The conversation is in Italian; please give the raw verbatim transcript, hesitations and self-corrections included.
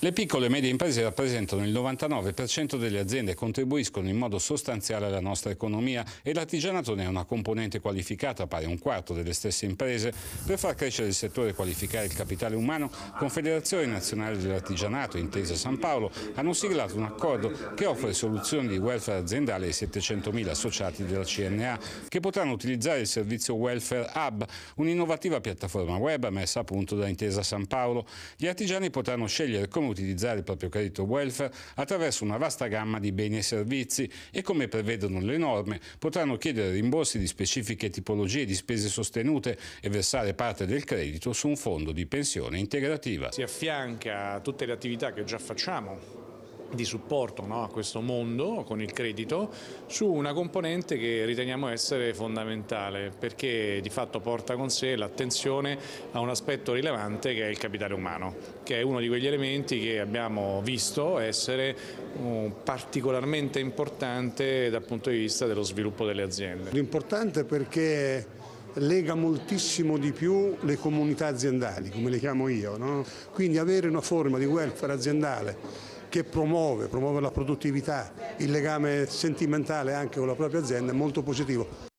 Le piccole e medie imprese rappresentano il novantanove per cento delle aziende e contribuiscono in modo sostanziale alla nostra economia e l'artigianato ne è una componente qualificata pari a un quarto delle stesse imprese. Per far crescere il settore e qualificare il capitale umano, Confederazione Nazionale dell'Artigianato e Intesa San Paolo hanno siglato un accordo che offre soluzioni di welfare aziendale ai settecentomila associati della C N A che potranno utilizzare il servizio Welfare Hub, un'innovativa piattaforma web messa a punto da Intesa San Paolo. Gli artigiani potranno scegliere come utilizzare il proprio credito welfare attraverso una vasta gamma di beni e servizi e, come prevedono le norme, potranno chiedere rimborsi di specifiche tipologie di spese sostenute e versare parte del credito su un fondo di pensione integrativa. Si affianca a tutte le attività che già facciamo di supporto, no, a questo mondo con il credito su una componente che riteniamo essere fondamentale, perché di fatto porta con sé l'attenzione a un aspetto rilevante che è il capitale umano, che è uno di quegli elementi che abbiamo visto essere uh, particolarmente importante dal punto di vista dello sviluppo delle aziende. L'importante perché lega moltissimo di più le comunità aziendali, come le chiamo io, no? Quindi avere una forma di welfare aziendale che promuove, promuove la produttività, il legame sentimentale anche con la propria azienda è molto positivo.